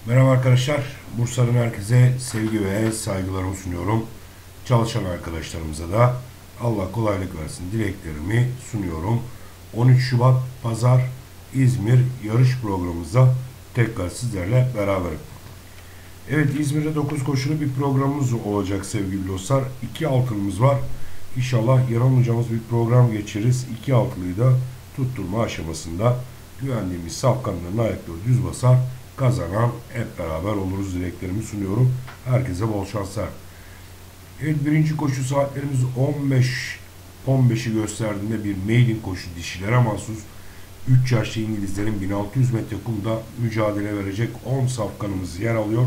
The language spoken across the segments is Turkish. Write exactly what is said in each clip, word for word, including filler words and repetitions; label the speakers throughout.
Speaker 1: Merhaba arkadaşlar. Bursa'nın herkese sevgi ve saygılarımı sunuyorum. Çalışan arkadaşlarımıza da Allah kolaylık versin dileklerimi sunuyorum. on üç Şubat Pazar İzmir yarış programımızda tekrar sizlerle beraberim. Evet, İzmir'de dokuz koşulu bir programımız olacak sevgili dostlar. iki altınımız var. İnşallah yanılmayacağımız bir program geçiririz. iki altılıyı da tutturma aşamasında güvendiğimiz safkanların ayakları düz basar, kazanan hep beraber oluruz dileklerimi sunuyorum. Herkese bol şanslar. Evet, birinci koşu saatlerimiz on beş on beşi gösterdiğinde bir maiden koşu, dişilere mahsus üç yaşlı İngilizlerin bin altı yüz metre kumda mücadele verecek on safkanımız yer alıyor.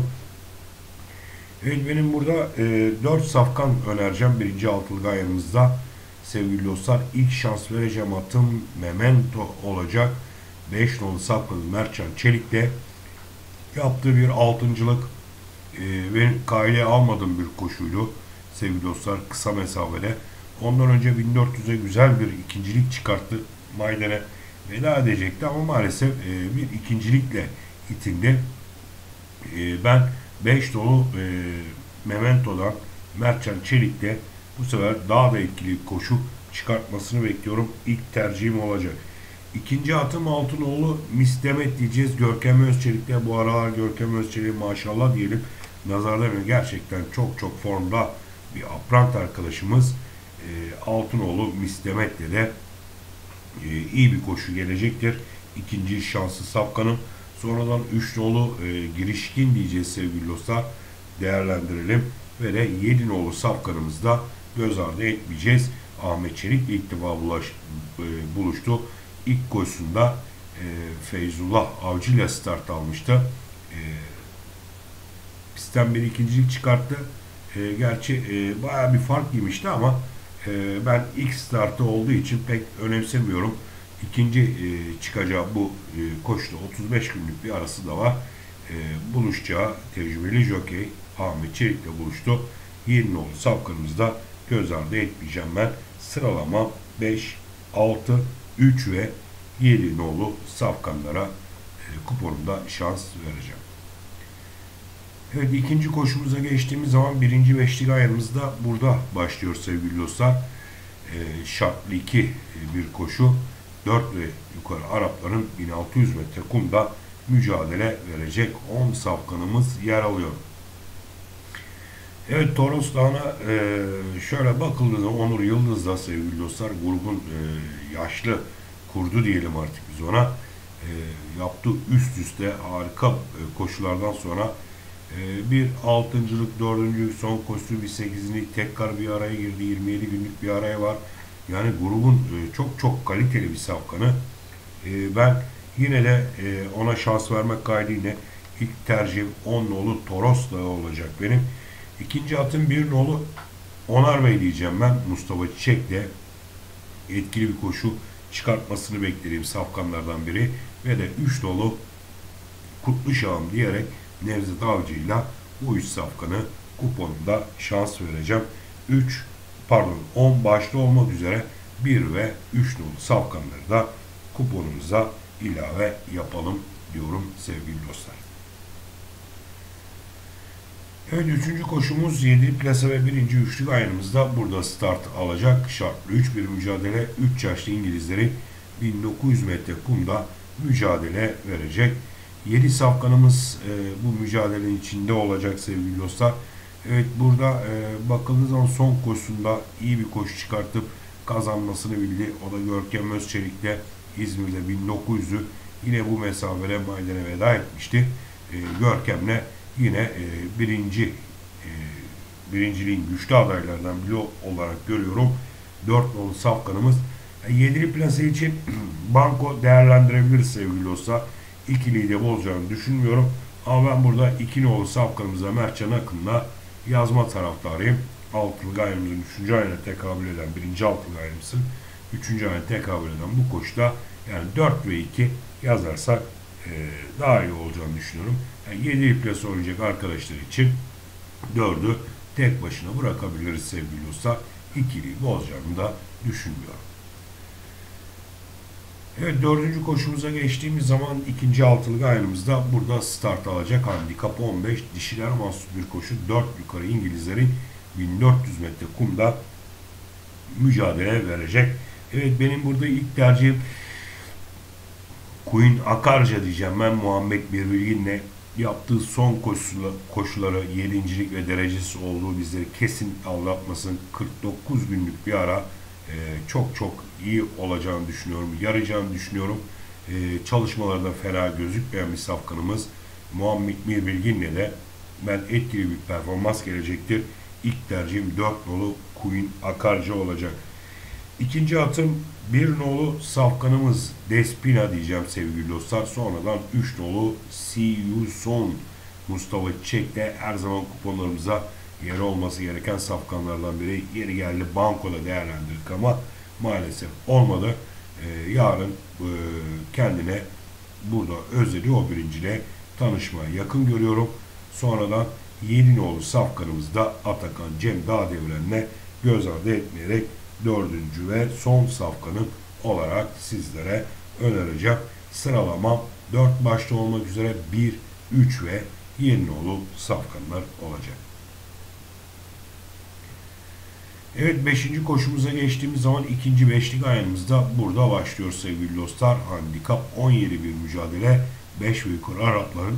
Speaker 1: Evet, benim burada e, dört safkan önereceğim birinci altılık ayarımızda. Sevgili dostlar, ilk şans vereceğim atım Memento olacak. beş nolu safkanı Mertcan Çelik'te yaptığı bir altıncılık e, ve kaide almadığım bir koşuydu. Sevgili dostlar, kısa mesafede. Ondan önce bin dört yüze güzel bir ikincilik çıkarttı. Maydene veda edecekti ama maalesef e, bir ikincilikle itindi. E, ben beş dolu e, Memento'dan Mertcan Çelik'te bu sefer daha da etkili koşu çıkartmasını bekliyorum. İlk tercihim olacak. İkinci atım Altınoğlu Misdemet diyeceğiz. Görkem Özçelik'te bu aralar Görkem Özçelik maşallah diyelim. Nazardan gerçekten çok çok formda bir aprant arkadaşımız. E, Altınoğlu Misdemet'le de e, iyi bir koşu gelecektir. İkinci şansı Safkan'ın. Sonradan üç nolu e, girişkin diyeceğiz sevgili dostlar. Değerlendirelim. Ve de yedi nolu Safkan'ımızı da göz ardı etmeyeceğiz. Ahmet Çelik'le ilk defa bulaş, e, buluştu. İlk koşusunda e, Feyzullah Avcı ile start almıştı. E, pistten bir ikincilik çıkarttı. E, gerçi e, bayağı bir fark yemişti ama e, ben ilk startı olduğu için pek önemsemiyorum. İkinci e, çıkacağı bu e, koşuda otuz beş günlük bir arası da var. E, buluşacağı tecrübeli jokey Ahmet Çelik'le buluştu. yedi nolu safkanımızda göz ardı etmeyeceğim ben. Sıralama beş, altı, üç ve yedi nolu safkanlara e, kuponumda şans vereceğim. Evet, ikinci koşumuza geçtiğimiz zaman birinci beşlik ayarımızda burada başlıyor sevgili dostlar. E, şartlı iki e, bir koşu. dört ve yukarı Arapların bin altı yüz metre kumda mücadele verecek on safkanımız yer alıyor. Evet, Toros Dağı'na e, şöyle bakıldığında Onur Yıldız'da sevgili dostlar grubun e, yaşlı kurdu diyelim artık biz ona. E, yaptığı üst üste harika e, koşulardan sonra e, bir altıncılık, dördüncü son koşu bir sekizinlik tekrar bir araya girdi. yirmi yedi günlük bir araya var. Yani grubun e, çok çok kaliteli bir safkanı. E, ben yine de e, ona şans vermek kaydıyla ilk tercihim on nolu Toros Dağı olacak benim. İkinci atım bir nolu Onar Bey diyeceğim ben. Mustafa Çiçek'le etkili bir koşu çıkartmasını beklediğim safkanlardan biri. Ve de üç nolu Kutlu Şahım diyerek Nevzat Avcı'yla bu üç safkanı kuponunda şans vereceğim. üç pardon on başta olmak üzere bir ve üç nolu safkanları da kuponumuza ilave yapalım diyorum sevgili dostlar. Evet, üçüncü koşumuz yedi plasa ve birinci üçlük ayarımızda burada start alacak. Şartlı üç bir mücadele. üç yaşlı İngilizleri bin dokuz yüz metre kumda mücadele verecek. yedi safkanımız e, bu mücadelenin içinde olacak sevgili dostlar. Evet, burada e, bakıldığı zaman son koşusunda iyi bir koşu çıkartıp kazanmasını bildi. O da Görkem Özçelik'te İzmir'de bin dokuz yüzü yine bu mesafede maydene veda etmişti. E, Görkem'le yine e, birinci e, birinciliğin güçlü adaylardan biri olarak görüyorum. dört nolu safkanımız. Yani yedili plase için banko değerlendirebiliriz sevgili dostlar. İkiliyi de bozacağını düşünmüyorum. Ama ben burada iki nolu safkanımıza Mertcan Akın'la yazma taraftarıyım. Altılı ayımızın üçüncü ayına tekabül eden birinci altılı ayımızın üçüncü ayına tekabül eden bu koşuda yani dört ve iki yazarsak e, daha iyi olacağını düşünüyorum. Yani yedi plase oynayacak arkadaşlar için dördü tek başına bırakabiliriz sevgili dostlar. İkiliyi bozacağını da düşünmüyorum. Evet, dördüncü koşumuza geçtiğimiz zaman ikinci altılı gayrımızda burada start alacak. Handikap on beş, dişiler mahsus bir koşu, dört yukarı İngilizlerin bin dört yüz metre kumda mücadele verecek. Evet, benim burada ilk tercihim Queen Akarca diyeceğim. Ben Muhammed Birbilgin'le yaptığı son koşuları, koşuları yedincilik ve derecesi olduğu bizleri kesin aldatmasın. kırk dokuz günlük bir ara e, çok çok iyi olacağını düşünüyorum. Yarayacağını düşünüyorum. E, çalışmalarda fena gözükmeyen bir safkanımız Muhammed Birbilgin'le de ben etkili bir performans gelecektir. İlk tercihim dört nolu Queen Akarca olacak. İkinci atım bir nolu safkanımız Despina diyeceğim sevgili dostlar. Sonradan üç nolu See You Soon Mustafa Çiçek'te her zaman kuponlarımıza yeri olması gereken safkanlardan biri. Yeri geldi bankoda değerlendirdik ama maalesef olmadı. Ee, yarın e, kendine burada özledi o birinciyle tanışmaya yakın görüyorum. Sonradan yedi nolu safkanımız da Atakan Cem Dağdeviren'le göz ardı etmeyerek dördüncü ve son safkanım olarak sizlere önereceğim. Sıralamam dört başta olmak üzere bir, üç ve yedi nolu safkanlar olacak. Evet, beşinci koşumuza geçtiğimiz zaman ikinci beşlik ayağımızda burada başlıyor sevgili dostlar. Handikap on yedi bir mücadele. beş ve yukarı Arapların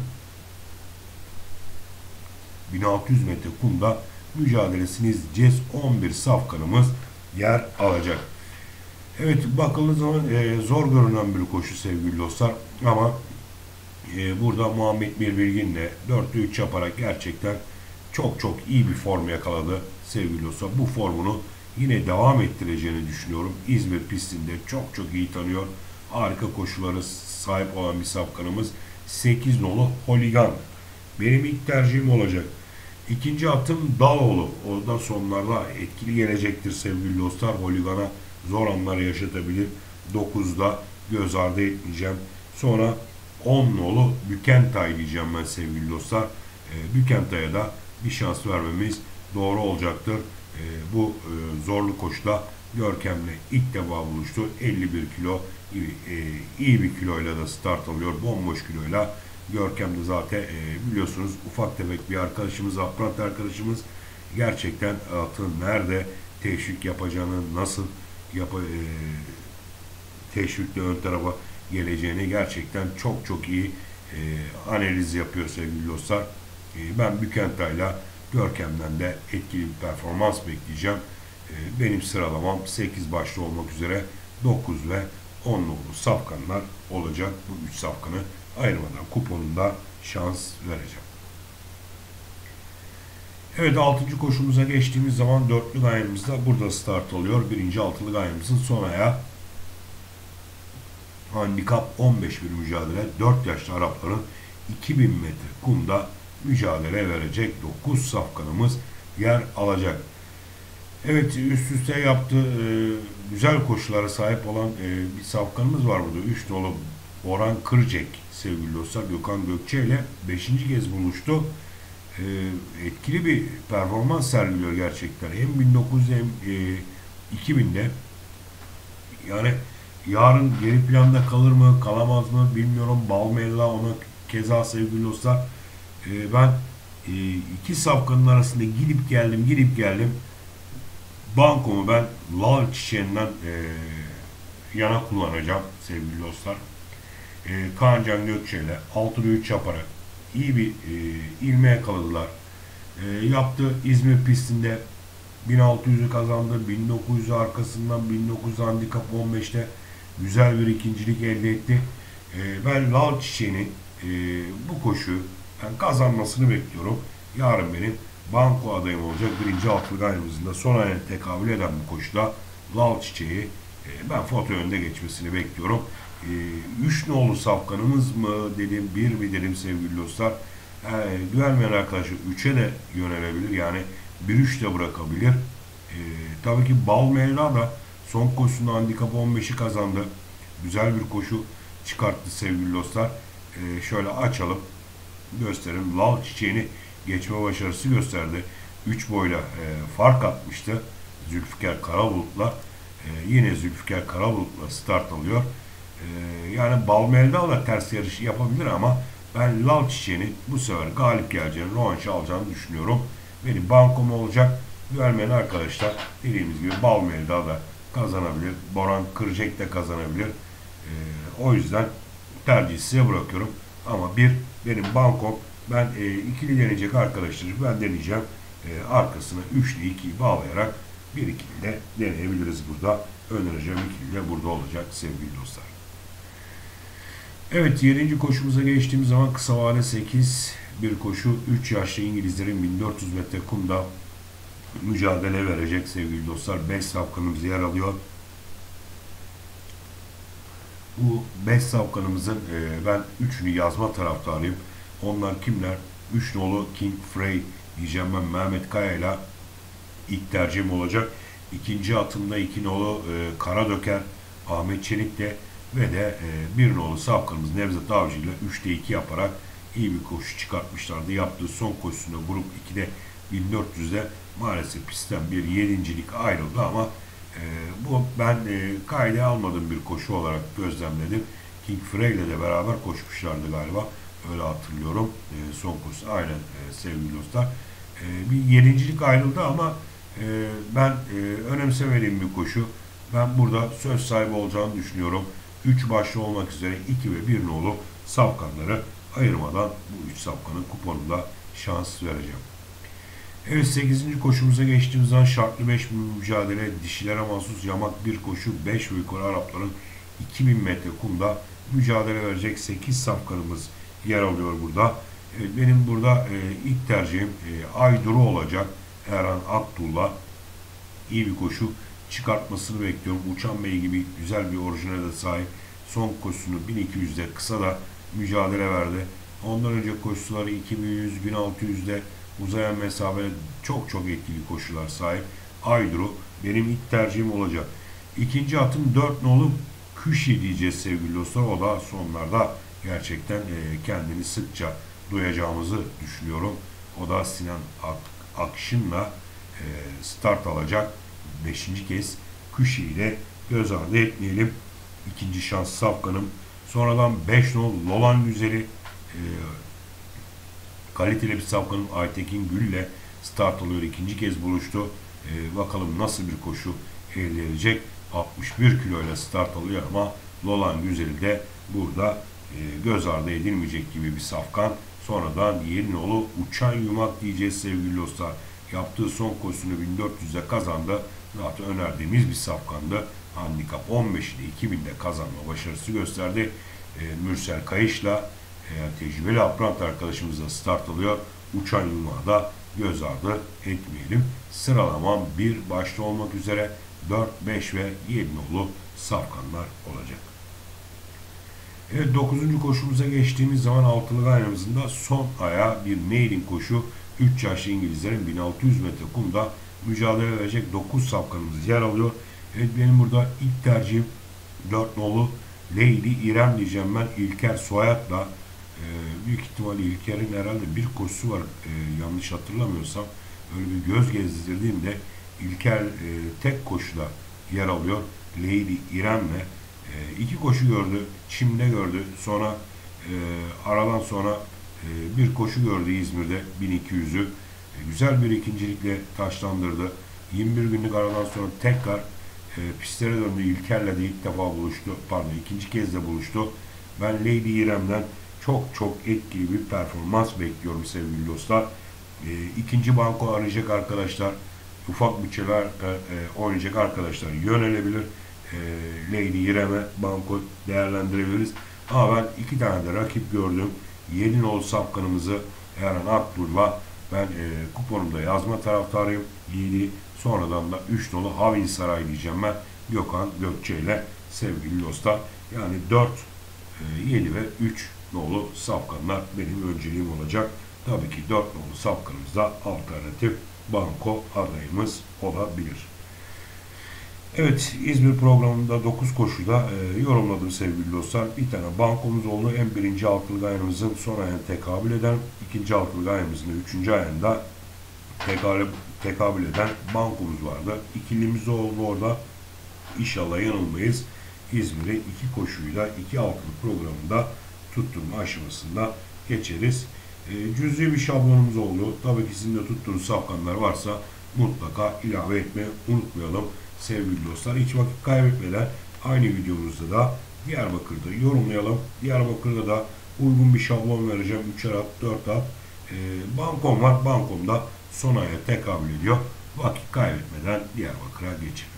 Speaker 1: bin altı yüz metre kumda mücadelesini izleyeceğiz. on bir safkanımız yer alacak. Evet, bakıldığı zaman e, zor görünen bir koşu sevgili dostlar ama e, burada Muhammed Birbilgin'le dörtte üç yaparak gerçekten çok çok iyi bir form yakaladı sevgili dostlar. Bu formunu yine devam ettireceğini düşünüyorum. İzmir pistinde çok çok iyi tanıyor. Harika koşuları sahip olan bir safkanımız sekiz nolu Holigan. Benim ilk tercihim olacak. İkinci atım Daloğlu. O da sonlarda etkili gelecektir sevgili dostlar. Holigan'a zor anlar yaşatabilir. dokuzda göz ardı etmeyeceğim. Sonra on nolu Bükentay diyeceğim ben sevgili dostlar. E, Bükentay'a da bir şans vermemiz doğru olacaktır. E, bu e, zorlu koşuda Görkem'le ilk defa buluştu. elli bir kilo iyi, e, iyi bir kiloyla da start alıyor. Bomboş kiloyla. Görkem de zaten e, biliyorsunuz ufak tefek bir arkadaşımız, aprat arkadaşımız. Gerçekten atın nerede teşvik yapacağını, nasıl yap e, teşvikle ön tarafa geleceğini gerçekten çok çok iyi e, analiz yapıyor sevgili dostlar. E, ben Bükentay'la Görkem'den de etkili bir performans bekleyeceğim. E, benim sıralamam sekiz başta olmak üzere dokuz ve on nolu safkanlar olacak. Bu üç safkanı ayırmadan kuponunda şans vereceğim. Evet, altıncı koşumuza geçtiğimiz zaman dörtlü gayemizde burada start oluyor. Birinci altılı gayemizin son ayağı handikap on beş bir mücadele. dört yaşlı Arapların iki bin metre kumda mücadele verecek dokuz safkanımız yer alacak. Evet, üst üste yaptığı e, güzel koşulara sahip olan e, bir safkanımız var burada. üç nolu Orhan Kırcek sevgili dostlar. Gökhan Gökçe ile beşinci kez buluştu. E, etkili bir performans sergiliyor gerçekten. Hem bin dokuz yüz hem e, iki binde. Yani yarın geri planda kalır mı kalamaz mı bilmiyorum. Balmella ona keza sevgili dostlar. E, ben e, iki safkanın arasında gidip geldim gidip geldim. Bankomu ben lal çiçeğinden e, yana kullanacağım sevgili dostlar. E, Kaan Can Gökçe ile altıda üç yaparak iyi bir e, ilme yakaladılar. E, yaptı İzmir pistinde bin altı yüzü kazandı. bin dokuz yüzü arkasından bin dokuz yüz handikap on beşte güzel bir ikincilik elde etti. E, ben lal çiçeğinin e, bu koşu ben kazanmasını bekliyorum. Yarın benim banko adayım olacak. Birinci altılı gayrımızın da son ayına tekabül eden bu koşuda lal çiçeği e, ben foto önde geçmesini bekliyorum. üç nolu safkanımız mı dedim, bir mi dedim sevgili dostlar. E, güvenmeyen arkadaşlar üçe de yönelebilir. Yani bir üç de bırakabilir. E, tabii ki Balmella da son koşusunda handikap on beşi kazandı. Güzel bir koşu çıkarttı sevgili dostlar. E, şöyle açalım. Gösterim. Lal çiçeğini geçme başarısı gösterdi. üç boyla e, fark atmıştı. Zülfikar Karabulut'la. E, yine Zülfikar Karabulut'la start alıyor. E, Yani Balmeldal da ters yarış yapabilir ama ben Lal Çiçeği'nin bu sefer galip geleceğini, rövanşı alacağını düşünüyorum. Benim bankom olacak. Güvenmeyen arkadaşlar dediğimiz gibi Balmeldal da kazanabilir. Boran Kırcek de kazanabilir. Ee, o yüzden tercihi size bırakıyorum. Ama bir benim bankom, ben e, ikili deneyecek arkadaşlar ben deneyeceğim. E, arkasına üçlü ikiyi bağlayarak bir ikili de deneyebiliriz burada. Önereceğim ikili de burada olacak sevgili dostlar. Evet, yedinci koşumuza geçtiğimiz zaman kısa vade sekiz bir koşu. üç yaşlı İngilizlerin bin dört yüz metre kumda mücadele verecek sevgili dostlar. beş safkanımız yer alıyor. Bu beş safkanımızın e, ben üçünü yazma taraftarıyım. Onlar kimler? üç nolu King Frey diyeceğim ben, Mehmet Kaya ile ilk tercihim olacak. İkinci atımda iki nolu e, Karadöker Ahmet Çelik'le ve de e, bir nolu safkanımız Nevzat Avcı ile üçte iki yaparak iyi bir koşu çıkartmışlardı. Yaptığı son koşusunda grup ikide bin dört yüzde maalesef pistten bir yedincilik ayrıldı ama e, bu ben e, kayda almadığım bir koşu olarak gözlemledim. King Frey ile de beraber koşmuşlardı galiba. Öyle hatırlıyorum. E, son koşusu aynen e, sevgili dostlar. E, bir yedincilik ayrıldı ama e, ben e, önemsemediğim bir koşu. Ben burada söz sahibi olacağını düşünüyorum. üç başlı olmak üzere iki ve bir nolu safkanları ayırmadan bu üç safkanın kuponunda şans vereceğim. Evet, sekizinci koşumuza geçtiğimiz zaman şartlı beş mücadele, dişilere mahsus yamak bir koşu, beş ve yukarı Arapların iki bin metre kumda mücadele verecek sekiz safkanımız yer alıyor burada. Evet, benim burada e, ilk tercihim e, Ayduru olacak. Erhan Abdullah iyi bir koşu çıkartmasını bekliyorum. Uçan Bey gibi güzel bir orijinale sahip. Son koşusunu bin iki yüzde kısa da mücadele verdi. Ondan önce koşuları iki bin yüz bin altı yüzde uzayan mesafede çok çok etkili koşular sahip. Ayduru benim ilk tercihim olacak. İkinci atım dört nolu Küşi diyeceğiz sevgili dostlar. O da sonlarda gerçekten e, kendini sıkça duyacağımızı düşünüyorum. O da Sinan Ak Akşın'la e, start alacak. Beşinci kez Küşi ile göz ardı etmeyelim. İkinci şans safkanım. Sonradan beş nol Lolan Güzeli e, kaliteli bir safkanın Aytekin Gül ile start alıyor. İkinci kez buluştu. E, bakalım nasıl bir koşu elde edecek. altmış bir kilo ile start alıyor ama Lolan Güzeli de burada e, göz ardı edilmeyecek gibi bir safkan. Sonradan yeni nolu Uçan Yumak diyeceğiz sevgili dostlar. Yaptığı son koşusunu bin dört yüzde kazandı. Zaten önerdiğimiz bir safkandı. Handikap on beş ile iki binde kazanma başarısı gösterdi. E, Mürsel Kayış'la e, tecrübeli Aprant arkadaşımızla start alıyor. Uçan Yumağı da göz ardı etmeyelim. Sıralamam bir başta olmak üzere dört, beş ve yedi nolu safkanlar olacak. Evet, dokuzuncu koşumuza geçtiğimiz zaman altılı gayrımızın da son ayağı bir maiden koşu. üç yaşlı İngilizlerin bin altı yüz metre kumda mücadele verecek dokuz safkanımız yer alıyor. Evet, benim burada ilk tercihim dört nolu Lady İrem diyeceğim ben. İlker Soyat'la e, büyük ihtimalle İlker'in herhalde bir koşusu var e, yanlış hatırlamıyorsam. Öyle bir göz gezdirdiğimde İlker e, tek koşuda yer alıyor. Lady İrem'le e, iki koşu gördü. Çim'de gördü. Sonra e, aradan sonra e, bir koşu gördü İzmir'de bin iki yüzü. E, güzel bir ikincilikle taşlandırdı. yirmi bir günlük aradan sonra tekrar e, pistlere döndü. İlker'le de ilk defa buluştu. Pardon, ikinci kez de buluştu. Ben Lady İrem'den çok çok etkili bir performans bekliyorum sevgili dostlar. E, ikinci banko arayacak arkadaşlar, ufak bütçeler e, oynayacak arkadaşlar yönelebilir. E, Lady İrem'e banko değerlendirebiliriz. Ama ben iki tane de rakip gördüm. yedi nolu safkanımızı Erhan Akbur'la ben e, kuponumda yazma taraftarıyım. yedi, sonradan da üç nolu Havin Saray diyeceğim ben. Gökhan Gökçe ile sevgili dostlar. Yani dört, yedi ve üç nolu safkanlar benim önceliğim olacak. Tabii ki dört nolu safkanımız da alternatif banko adayımız olabilir. Evet, İzmir programında dokuz koşuda e, yorumladım sevgili dostlar. Bir tane bankomuz oldu. En birinci altılı ayağımızın son ayağına tekabül eden, ikinci altılı ayağımızın üçüncü ayağında tekabül, tekabül eden bankomuz vardı. İkilimiz de oldu orada. İnşallah yanılmayız. İzmir'i iki koşuyla iki altılı programında tutturma aşamasında geçeriz. E, cüzi bir şablonumuz oldu. Tabii ki sizin de tuttuğunuz safkanlar varsa mutlaka ilave etmeyi unutmayalım sevgili dostlar. Hiç vakit kaybetmeden aynı videomuzda da Diyarbakır'da yorumlayalım. Diyarbakır'da da uygun bir şablon vereceğim. üçer at, dört at. E, bankom var. Bankomda son aya tekabül ediyor. Vakit kaybetmeden Diyarbakır'a geçelim.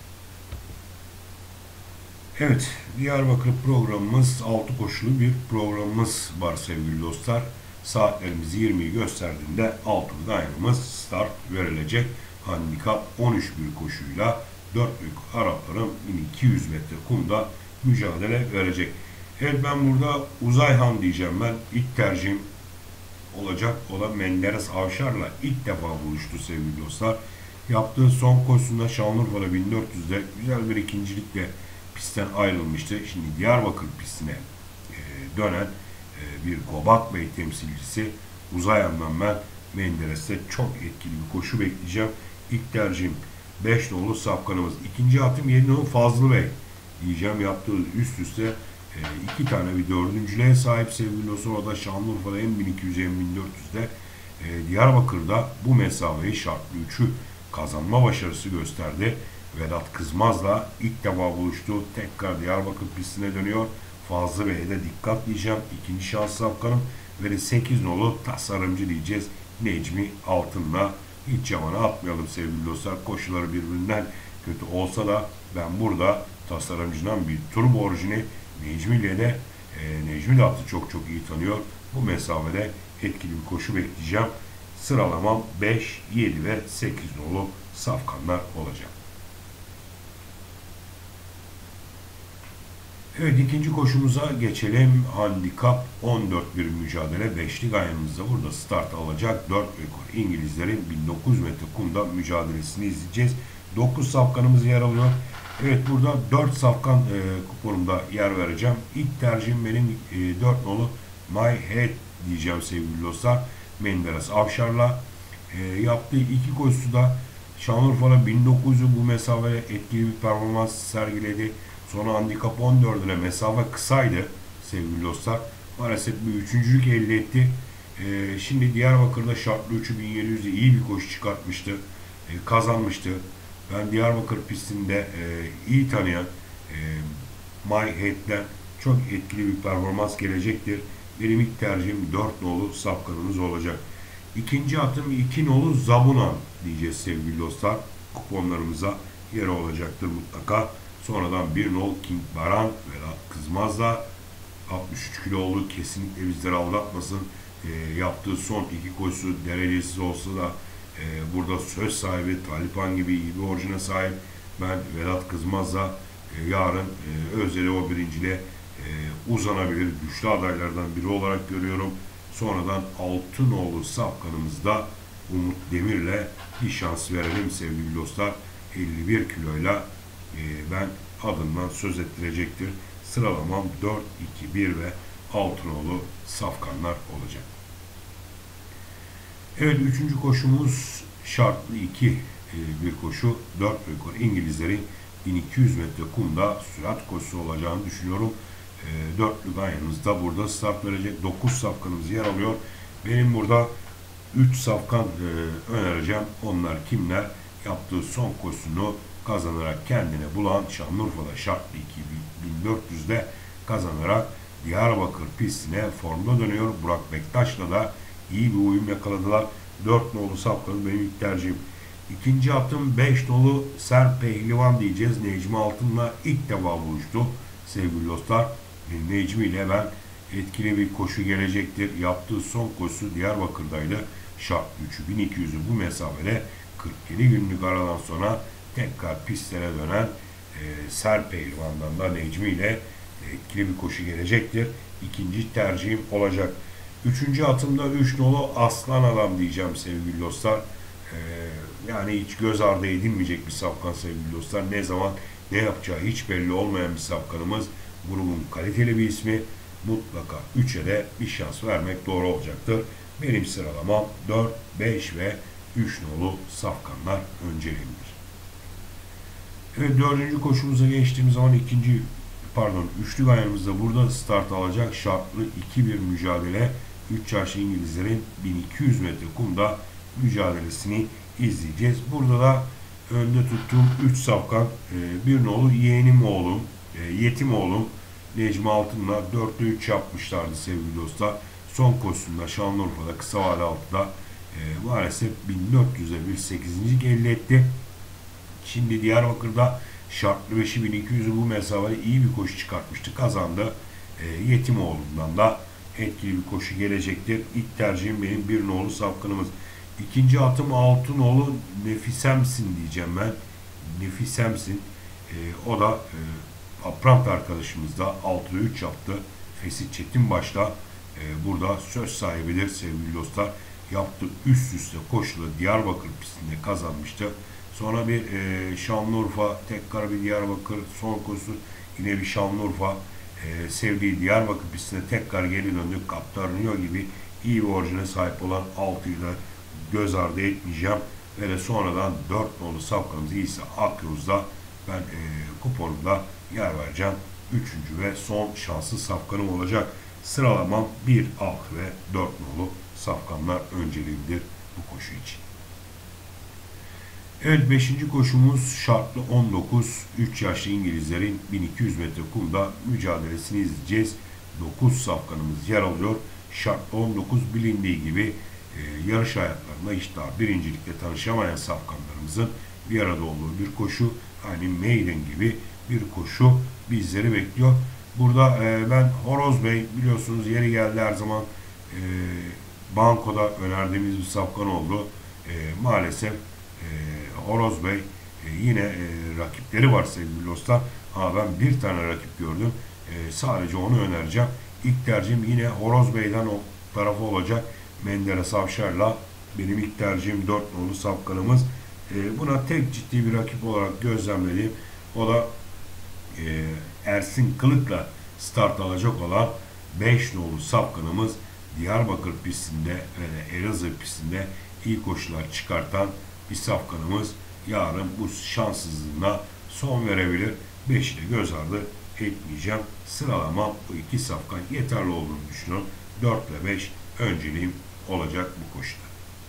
Speaker 1: Evet, Diyarbakır programımız altı koşulu bir programımız var sevgili dostlar. Saatlerimiz yirmiyi gösterdiğinde altılı dayanımız start verilecek. Handikap on üç bir koşuyla dört büyük Arapların bin iki yüz metre kumda mücadele verecek. Evet, ben burada Uzayhan diyeceğim ben. İlk tercihim olacak. O da Menderes Avşar'la ilk defa buluştu sevgili dostlar. Yaptığı son koşusunda Şanlıurfa'da bin dört yüzde güzel bir ikincilikle pistten ayrılmıştı. Şimdi Diyarbakır pistine e, dönen e, bir Gobak Bey temsilcisi Uzayhan'dan ben Menderes'te çok etkili bir koşu bekleyeceğim. İlk tercihim beş nolu safkanımız. İkinci atım yedi nolu Fazlı Bey diyeceğim. Yaptığı üst üste e, iki tane bir dördüncülüğe sahip sevgili dostlar. O da Şanlıurfa'da hem bin iki yüz hem bin dört yüzde e, Diyarbakır'da bu mesafeyi şartlı üçü kazanma başarısı gösterdi. Vedat Kızmaz'la ilk defa buluştu. Tekrar Diyarbakır pistine dönüyor. Fazlı Bey'e de dikkat diyeceğim. İkinci şans safkanım ve de sekiz nolu tasarımcı diyeceğiz. Necmi Altın'la hiç yamana atmayalım sevgili dostlar. Koşuları birbirinden kötü olsa da ben burada tasarımcıdan bir turbo orijini Necmi ile de e, Necmi de atı çok çok iyi tanıyor. Bu mesafede etkili bir koşu bekleyeceğim. Sıralamam beş, yedi ve sekiz nolu safkanlar olacak. Evet, ikinci koşumuza geçelim. Handikap on dört bir mücadele. Beşli gayanımızda burada start alacak. dört rekor İngilizlerin bin dokuz yüz metre kumda mücadelesini izleyeceğiz. dokuz safkanımız yer alıyor. Evet, burada dört safkan e, kuponumda yer vereceğim. İlk tercihim benim e, dört nolu My Head diyeceğim sevgili dostlar. Menderes Avşar'la e, yaptığı iki koşusu da Şanlıurfa'da bin dokuz yüz bu mesafede etkili bir performans sergiledi. Sonra handikap on dört ile mesafe kısaydı sevgili dostlar. Maalesef bir üçüncülük elde etti. Ee, şimdi Diyarbakır'da şartlı üçü bin yedi yüz'e iyi bir koşu çıkartmıştı. Ee, kazanmıştı. Ben Diyarbakır pistinde e, iyi tanıyan e, My Head'den çok etkili bir performans gelecektir. Benim ilk tercihim dört nolu safkanımız olacak. İkinci atım iki nolu Zabunan diyeceğiz sevgili dostlar. Kuponlarımıza yer olacaktır mutlaka. Sonradan bir nol King Baran Vedat Kızmaz'la altmış üç kilo oldu. Kesinlikle bizleri aldatmasın. E, yaptığı son iki koşusu derecesiz olsa da e, burada söz sahibi Talipan gibi iyi bir orijine sahip. Ben Vedat Kızmaz'la e, yarın e, Özeli o birinciliğe e, uzanabilir. Güçlü adaylardan biri olarak görüyorum. Sonradan Altınoğlu safkanımızda Umut Demir'le bir şans verelim sevgili dostlar. elli bir kiloyla e, ben adından söz ettirecektir. Sıralamam dört, iki, bir ve Altınoğlu safkanlar olacak. Evet, üçüncü koşumuz şartlı iki e, bir koşu. dört rekor İngilizlerin bin iki yüz metre kumda sürat koşusu olacağını düşünüyorum. E, dörtlü gayanımızda burada start verecek. dokuz safkanımız yer alıyor. Benim burada üç safkan e, önereceğim. Onlar kimler? Yaptığı son koşusunu kazanarak kendine bulan Şanlıurfa'da şartlı iki bin dört yüz'de kazanarak Diyarbakır pistine formda dönüyor. Burak Bektaş'la da iyi bir uyum yakaladılar. dört nolu safkanı benim ilk tercihim. İkinci atım beş nolu Ser Pehlivan diyeceğiz. Necmi Altın'la ilk defa buluştu sevgili dostlar. Necmi ile ben etkili bir koşu gelecektir. Yaptığı son koşusu Diyarbakır'daydı. Şartlı üçü bin iki yüz'ü bu mesafede kırk yedi günlük aradan sonra tekrar pistlere dönen e, Ser Pehlivan'dan da Necmi ile etkili bir koşu gelecektir. İkinci tercihim olacak. Üçüncü atımda üç nolu Aslan Adam diyeceğim sevgili dostlar. Ee, yani hiç göz ardı edilmeyecek bir safkan sevgili dostlar. Ne zaman ne yapacağı hiç belli olmayan bir safkanımız. Grubun kaliteli bir ismi. Mutlaka üçe de bir şans vermek doğru olacaktır. Benim sıralamam dört, beş ve üç nolu safkanlar önceliğimdir. Evet, dördüncü koşumuza geçtiğimiz zaman ikinci pardon üçlü ganyanımızda burada start alacak. Şartlı iki bir mücadele. üç yaşlı İngilizlerin bin iki yüz metre kumda mücadelesini izleyeceğiz. Burada da önde tuttuğum üç safkan, e, bir nolu yeğenim oğlum, e, yetim oğlum Necmi Altın'la dörtte üç yapmışlardı sevgili dostlar. Son koşusunda Şanlıurfa'da kısa vade altıda e, maalesef bin dört yüze bir sekizincilik elde etti. Şimdi Diyarbakır'da şartlı beşi bin iki yüzü bu mesafede iyi bir koşu çıkartmıştı. Kazandı. E, Yetimoğlu'ndan da etkili bir koşu gelecektir. İlk tercihim benim bir nolu safkanımız. İkinci atım Altınoğlu Nefisemsin diyeceğim ben. Nefisemsin. E, o da e, Aprant arkadaşımız da altıda üç yaptı. Fesih Çetinbaş'ta e, burada söz sahibidir sevgili dostlar. Yaptığı üst üste koşulu Diyarbakır pistinde kazanmıştı. Sonra bir e, Şanlıurfa, tekrar bir Diyarbakır son koşusu, yine bir Şanlıurfa, e, sevdiği Diyarbakır pistine tekrar geri döndü. Kaptanıyor gibi iyi bir orijine sahip olan altıyı da göz ardı etmeyeceğim. Ve de sonradan dört nolu safkanımız ise Akyoz'da ben e, kuponumda yer vereceğim. Üçüncü ve son şanslı safkanım olacak. Sıralamam bir, altı ve dört nolu safkanlar önceliğimdir bu koşu için. Evet, beşinci koşumuz şartlı on dokuz. üç yaşlı İngilizlerin bin iki yüz metre kumda mücadelesini izleyeceğiz. dokuz safkanımız yer alıyor. Şartlı on dokuz bilindiği gibi e, yarış hayatlarında hiç daha birincilikle tanışamayan safkanlarımızın bir arada olduğu bir koşu. Hani maiden gibi bir koşu bizleri bekliyor. Burada e, ben Horoz Bey, biliyorsunuz yeri geldi her zaman e, bankoda önerdiğimiz bir safkan oldu. E, maalesef e, Horoz Bey e, yine e, rakipleri var sevgili dostlar. Ama ben bir tane rakip gördüm. E, sadece onu önereceğim. İlk tercihim yine Horoz Bey'den o tarafı olacak. Menderes Avşar'la benim ilk tercihim dört nolu safkanımız. E, buna tek ciddi bir rakip olarak gözlemlediğim o da e, Ersin Kılık'la start alacak olan beş nolu safkanımız. Diyarbakır pistinde ve Elazığ pistinde iyi koşular çıkartan bir safkanımız. Yarın bu şanssızlığına son verebilir. beşi de göz ardı etmeyeceğim. Sıralamam bu iki safkan yeterli olduğunu düşünüyorum. dört ile beş önceliğim olacak bu koşuda.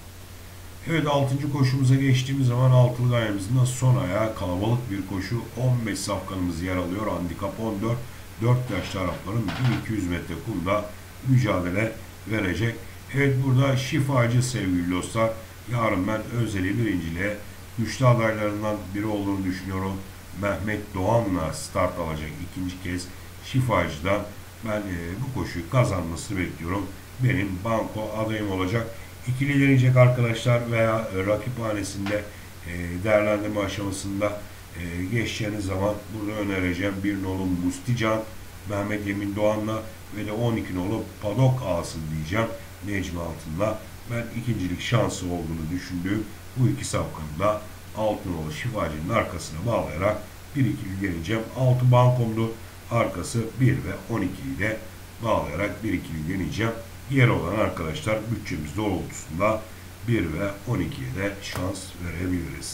Speaker 1: Evet, altıncı koşumuza geçtiğimiz zaman altılı gayemizin son ayağı kalabalık bir koşu. on beş safkanımız yer alıyor. Handikap on dört. dört yaşlı Arapların bin iki yüz metre kumda mücadele verecek. Evet, burada şifacı sevgili dostlar. Yarın ben Özeli birinciliğe güçlü adaylarından biri olduğunu düşünüyorum. Mehmet Doğan'la start alacak ikinci kez şifacıdan. Ben e, bu koşuyu kazanmasını bekliyorum. Benim banko adayım olacak. İkili deneyecek arkadaşlar veya e, rakiphanesinde e, değerlendirme aşamasında e, geçeceğiniz zaman burada önereceğim bir nolu Mustican, Mehmet Emin Doğan'la ve de on iki nolu Padok Ağasın diyeceğim Necmi Altın'la. Ben ikincilik şansı olduğunu düşündüğüm bu iki safkanı da altı nolu şifacının arkasına bağlayarak bir ikili deneyeceğim. altı bankomdu. Arkası bir ve on iki ile bağlayarak bir ikili deneyeceğim. Yer olan arkadaşlar bütçemiz doğrultusunda bir ve on ikiye de şans verebiliriz.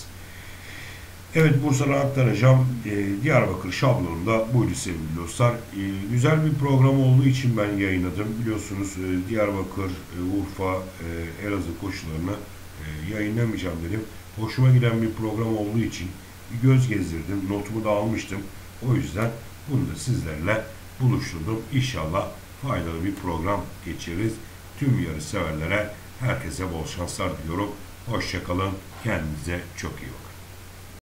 Speaker 1: Evet, Bursa'dan aktaracağım. Ee, Diyarbakır şablonunda buydu sevgili dostlar. Ee, güzel bir program olduğu için ben yayınladım. Biliyorsunuz e, Diyarbakır, e, Urfa, e, Elazığ koşularını e, yayınlamayacağım dedim. Hoşuma giden bir program olduğu için bir göz gezdirdim. Notumu da almıştım. O yüzden bunu da sizlerle buluşturdum. İnşallah faydalı bir program geçiririz. Tüm yarış severlere herkese bol şanslar diliyorum. Hoşça kalın. Kendinize çok iyi bakın.